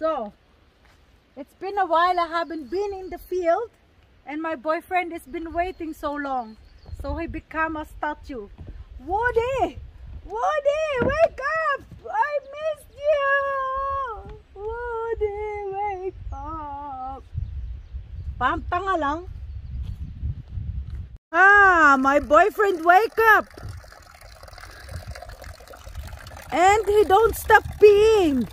So, it's been a while I haven't been in the field and my boyfriend has been waiting so long. So he became a statue. Woody! Woody, wake up! I missed you! Woody, wake up! Pantanga lang. Ah, my boyfriend wake up! And he don't stop peeing.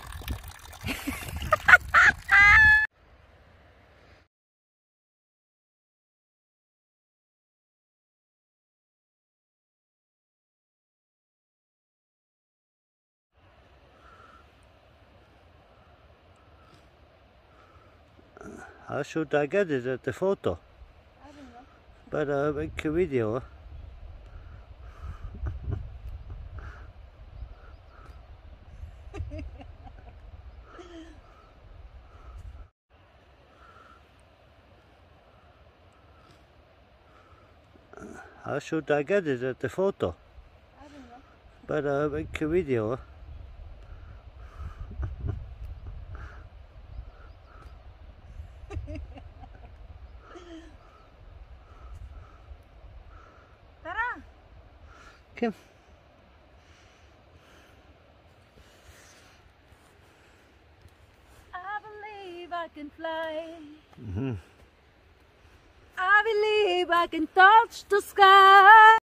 How should I get it at the photo? I don't know. But make a video. How should I get it at the photo? I don't know. But make a video. Tara! Come. I believe I can fly. Mm-hmm. I believe I can touch the sky.